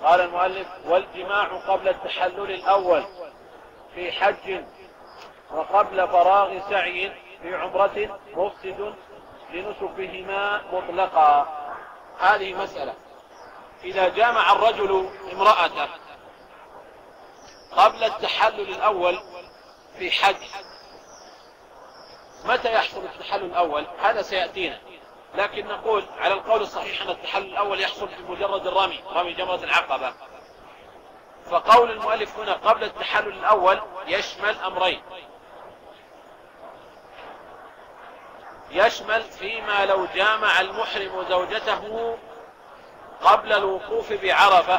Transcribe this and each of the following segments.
قال المؤلف: والجماع قبل التحلل الأول في حج وقبل فراغ سعي في عمرة مفسد لنسكهما مطلقا. هذه مسألة: إذا جامع الرجل امرأته قبل التحلل الأول في حج، متى يحصل التحلل الأول؟ هذا سيأتينا، لكن نقول على القول الصحيح أن التحلل الأول يحصل بمجرد رمي جمرة العقبة. فقول المؤلف هنا قبل التحلل الأول يشمل أمرين: يشمل فيما لو جامع المحرم زوجته قبل الوقوف بعرفة،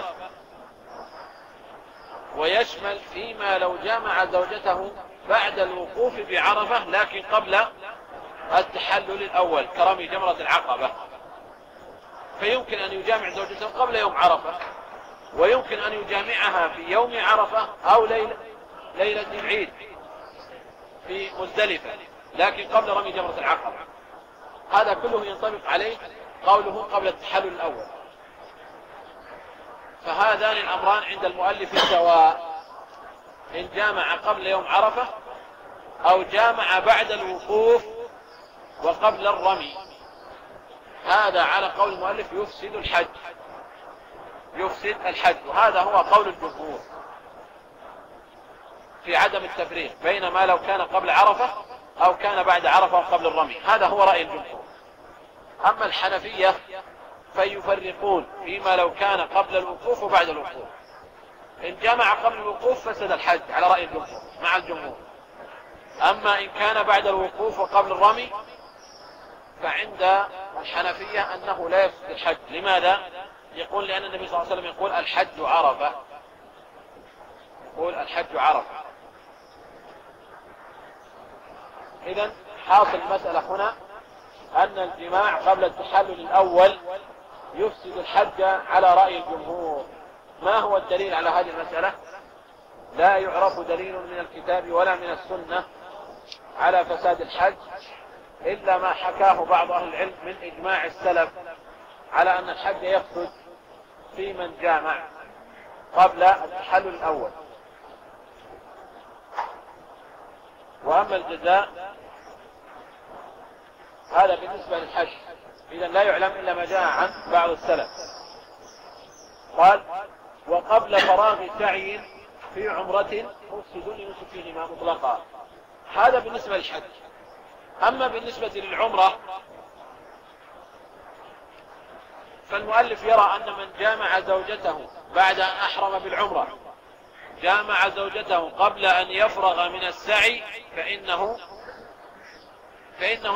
ويشمل فيما لو جامع زوجته بعد الوقوف بعرفة لكن قبل التحلل الأول كرمي جمرة العقبة. فيمكن أن يجامع زوجته قبل يوم عرفة، ويمكن أن يجامعها في يوم عرفة أو ليلة العيد في مزدلفة لكن قبل رمي جمرة العقبة. هذا كله ينطبق عليه قوله قبل التحلل الأول. فهذان الأمران عند المؤلف سواء، إن جامع قبل يوم عرفة أو جامع بعد الوقوف وقبل الرمي. هذا على قول المؤلف يفسد الحج، وهذا هو قول الجمهور في عدم التفريق بين ما لو كان قبل عرفة أو كان بعد عرفة وقبل الرمي. هذا هو رأي الجمهور. أما الحنفية فيفرقون فيما لو كان قبل الوقوف وبعد الوقوف. إن جمع قبل الوقوف فسد الحج على رأي الجمهور مع الجمهور. أما إن كان بعد الوقوف وقبل الرمي فعند الحنفية أنه لا يفسد الحج. لماذا؟ يقول لأن النبي صلى الله عليه وسلم يقول الحج عرفة. إذن حاصل المسألة هنا أن الجماع قبل التحلل الأول يفسد الحج على رأي الجمهور. ما هو الدليل على هذه المسألة؟ لا يعرف دليل من الكتاب ولا من السنة على فساد الحج إلا ما حكاه بعض أهل العلم من إجماع السلف على أن الحج يفسد في من جامع قبل التحلل الأول. وأما الجزاء هذا بالنسبة للحج، إذن لا يعلم إلا ما جاء عن بعض السلف. قال: وقبل فراغ سعي في عمرة مفسد لنسكهما مطلقا. هذا بالنسبة للحج. أما بالنسبة للعمرة فالمؤلف يرى أن من جامع زوجته بعد أن أحرم بالعمرة، جامع زوجته قبل أن يفرغ من السعي فإنه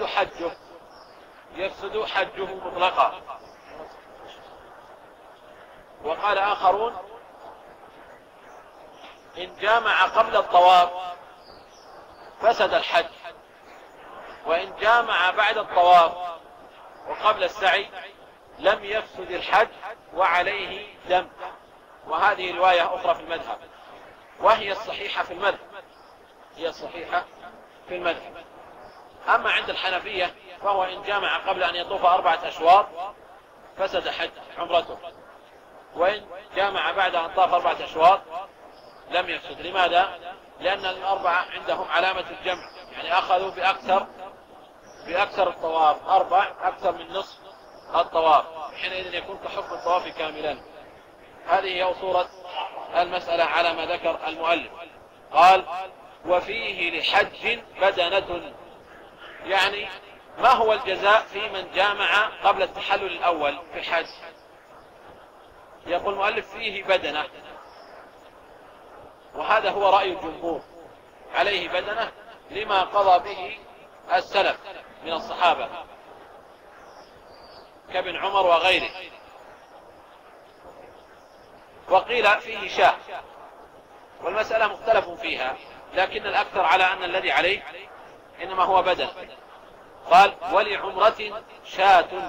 يفسد حجه مطلقا. وقال آخرون: إن جامع قبل الطواف فسد الحج، وإن جامع بعد الطواف وقبل السعي لم يفسد الحج وعليه دم. وهذه رواية أخرى في المذهب، وهي الصحيحة في المذهب. أما عند الحنفية فهو إن جامع قبل أن يطوف 4 أشواط فسد حج عمرته، وإن جامع بعد أن طاف 4 أشواط لم يفسد. لماذا؟ لأن الأربعة عندهم علامة الجمع، يعني أخذوا بأكثر الطواف، 4 أكثر من نصف الطواف، حينئذ يكون كحكم الطواف كاملا. هذه هي صورة المسألة على ما ذكر المؤلف. قال: وفيه لحج بدنة. يعني ما هو الجزاء في من جامع قبل التحلل الأول في الحج؟ يقول المؤلف: فيه بدنة، وهذا هو رأي الجمهور، عليه بدنة لما قضى به السلف من الصحابة كابن عمر وغيره. وقيل فيه شاة، والمسألة مختلف فيها، لكن الأكثر على أن الذي عليه إنما هو بدن. قال: ولعمرة شاة.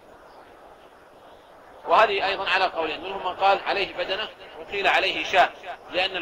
وهذه أيضا على قولين، منهم من قال عليه بدنة وقيل عليه شاة، لأن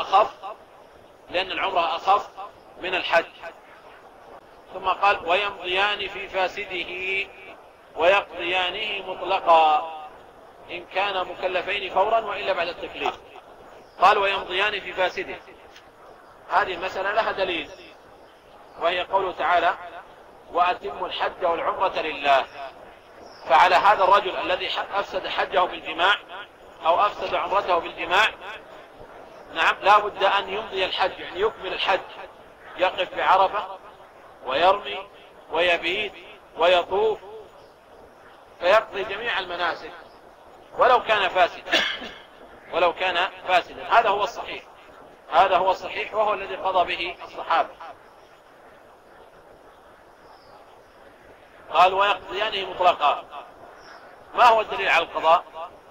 العمرة أخف من الحج. ثم قال: ويمضيان في فاسده ويقضيانه مطلقا. إن كان مكلفين فورا وإلا بعد التكليف. قال ويمضيان في فاسده. هذه المسألة لها دليل، وهي قوله تعالى وأتموا الحج والعمرة لله. فعلى هذا الرجل الذي أفسد حجه بالجماع أو أفسد عمرته بالجماع، نعم، لا بد أن يمضي الحج، يعني يكمل الحج، يقف بعرفة ويرمي ويبيت ويطوف، فيقضي جميع المناسك ولو كان فاسدا. هذا هو الصحيح وهو الذي قضى به الصحابة. قال ويقضيانه مطلقا. ما هو الدليل على القضاء؟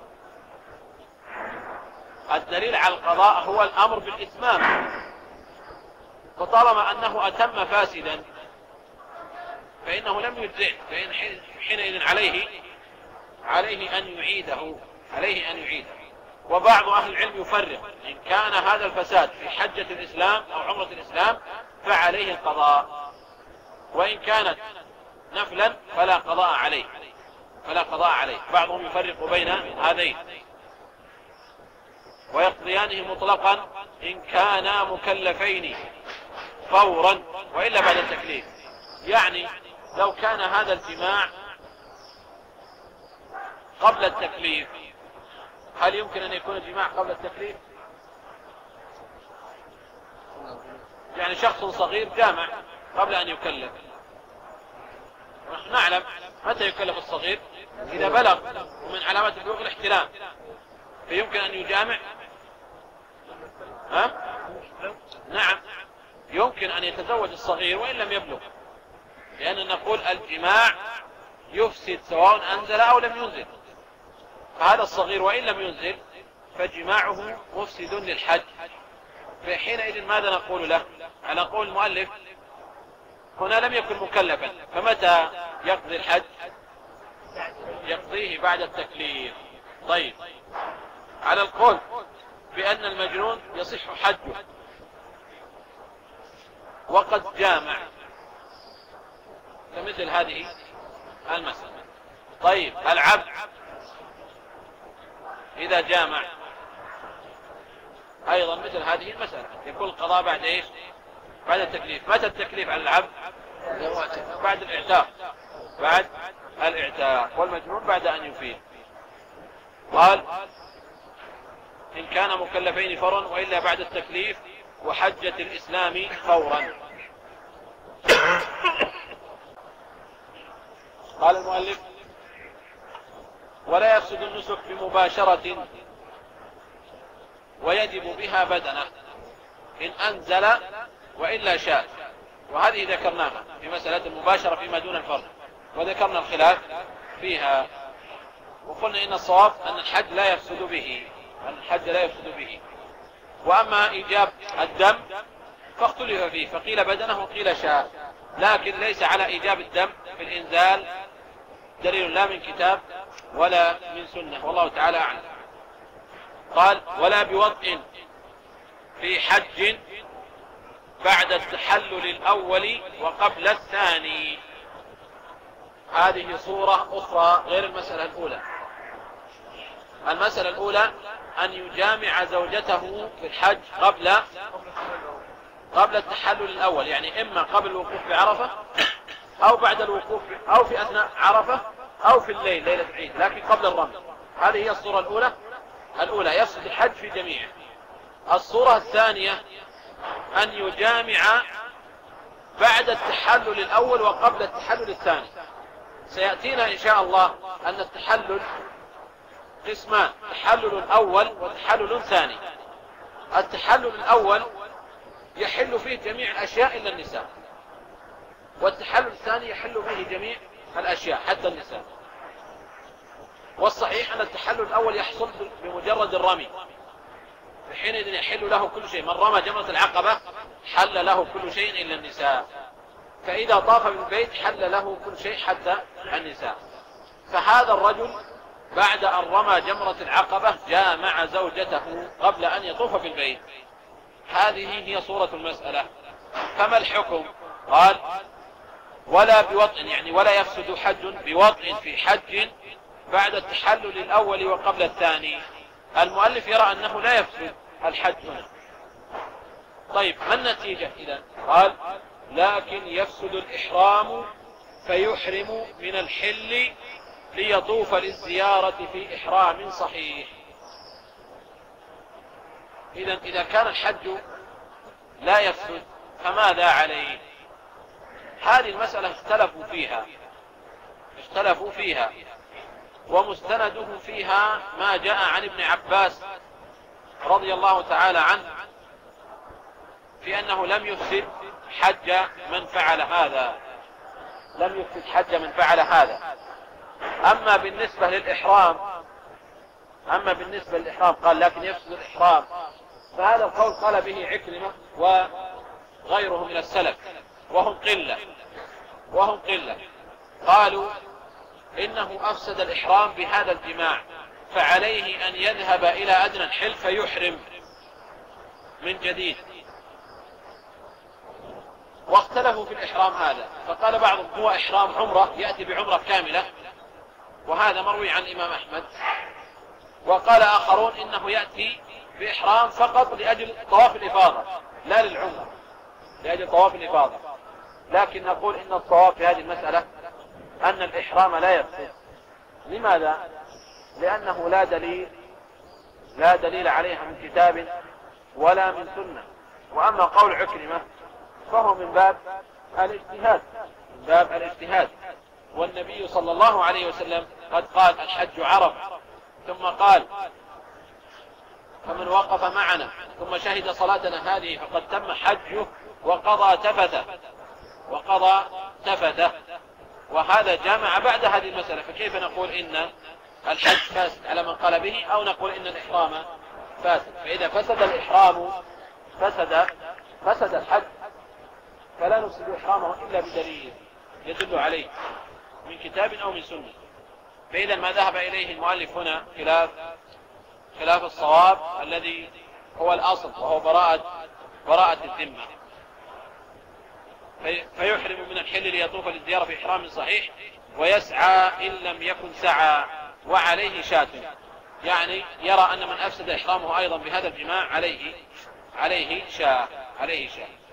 الدليل على القضاء هو الأمر بالإتمام، فطالما أنه أتم فاسدا فإنه لم يجزئه، فإن حينئذ عليه أن يعيده. وبعض أهل العلم يفرق، إن كان هذا الفساد في حجة الإسلام أو عمرة الإسلام فعليه القضاء، وإن كانت نفلا فلا قضاء عليه. بعضهم يفرق بين هذين. ويقضيانه مطلقا إن كانا مكلفين فورا وإلا بعد التكليف. يعني لو كان هذا الجماع قبل التكليف، هل يمكن أن يكون الجماع قبل التكليف؟ يعني شخص صغير جامع قبل أن يكلف، ونحن نعلم متى يكلف الصغير؟ إذا بلغ، ومن علامات البلوغ الاحتلام، فيمكن أن يجامع. نعم، يمكن أن يتزوج الصغير وإن لم يبلغ، لأن نقول الجماع يفسد سواء أنزل أو لم ينزل. فهذا الصغير وإن لم ينزل فجماعه مفسد للحج، فحينئذ ماذا نقول له؟ نقول المؤلف هنا لم يكن مكلفا، فمتى يقضي الحج؟ يقضيه بعد التكليف. طيب، على القول بأن المجنون يصح حجه وقد جامع، فمثل هذه المسألة. طيب، العبد إذا جامع أيضا مثل هذه المسألة، يكون القضاء بعد إيش؟ بعد التكليف. متى التكليف على العبد؟ بعد الإعتاق، والمجنون بعد أن يفيد. قال إن كان مكلفين فورا وإلا بعد التكليف وحجة الإسلام فورا. قال المؤلف ولا يفسد النسك بمباشرة ويجب بها بدنه إن أنزل وإلا شاء. وهذه ذكرناها في مسألة المباشرة فيما دون الفرض، وذكرنا الخلاف فيها، وقلنا إن الصواب أن الحج لا يفسد به. وأما إيجاب الدم فاختلف فيه، فقيل بدنه وقيل شاء، لكن ليس على إيجاب الدم في الإنزال دليل لا من كتاب ولا من سنة، والله تعالى أعلم. قال ولا بوطء في حج بعد التحلل الأول وقبل الثاني. هذه صورة أخرى غير المسألة الأولى. المسألة الأولى أن يجامع زوجته في الحج قبل التحلل الأول، يعني إما قبل الوقوف بعرفة أو بعد الوقوف أو في أثناء عرفة أو في الليل ليلة العيد، لكن قبل الرمي. هذه هي الصورة الأولى يفسد الحج في جميعه. الصورة الثانية أن يجامع بعد التحلل الأول وقبل التحلل الثاني. سيأتينا إن شاء الله أن التحلل قسمان، تحلل أول وتحلل ثاني. التحلل الأول يحل فيه جميع الأشياء إلا النساء، والتحلل الثاني يحل فيه جميع الأشياء حتى النساء. والصحيح أن التحلل الأول يحصل بمجرد الرمي، حينئذ يحل له كل شيء. من رمى جمرة العقبة حل له كل شيء إلا النساء، فإذا طاف بالبيت حل له كل شيء حتى النساء. فهذا الرجل بعد أن رمى جمرة العقبة جامع زوجته قبل أن يطوف بالبيت. هذه هي صورة المسألة. فما الحكم؟ قال ولا بوطء، يعني ولا يفسد حج بوطء في حج بعد التحلل الأول وقبل الثاني، المؤلف يرى أنه لا يفسد الحج هنا. طيب ما النتيجة إذن؟ قال لكن يفسد الإحرام فيحرم من الحل ليطوف للزيارة في إحرام صحيح. إذن إذا كان الحج لا يفسد فماذا عليه؟ هذه المسألة اختلفوا فيها ومستنده فيها ما جاء عن ابن عباس رضي الله تعالى عنه في أنه لم يفسد حج من فعل هذا، أما بالنسبة للإحرام قال لكن يفسد الإحرام، فهذا القول قال به عكرمة وغيره من السلف وهم قلة قالوا إنه أفسد الإحرام بهذا الجماع، فعليه أن يذهب إلى أدنى الحل فيحرم من جديد. واختلفوا في الإحرام هذا، فقال بعضهم هو إحرام عمرة يأتي بعمرة كاملة، وهذا مروي عن الإمام أحمد. وقال آخرون إنه يأتي بإحرام فقط لأجل طواف الإفاضة لا للعمرة، لأجل طواف الإفاضة. لكن نقول إن الصواب في هذه المسألة أن الإحرام لا يفسد. لماذا؟ لأنه لا دليل عليها من كتاب ولا من سنة. وأما قول عكرمة فهو من باب الاجتهاد، والنبي صلى الله عليه وسلم قد قال الحج عرف، ثم قال فمن وقف معنا ثم شهد صلاتنا هذه فقد تم حجه وقضى تفته، وهذا جامع بعد هذه المسألة. فكيف نقول إن الحج فاسد على من قال به، أو نقول إن الإحرام فاسد؟ فإذا فسد الإحرام فسد الحج، فلا نفسد إحرامه إلا بدليل يدل عليه من كتاب أو من سنة. فإذا ما ذهب إليه المؤلف هنا خلاف الصواب الذي هو الأصل، وهو براءة الذمة. فيحرم من الحل ليطوف للزيارة في إحرام صحيح، ويسعى إن لم يكن سعى، وعليه شاة، يعني يرى أن من أفسد إحرامه أيضا بهذا الجماع عليه شاة.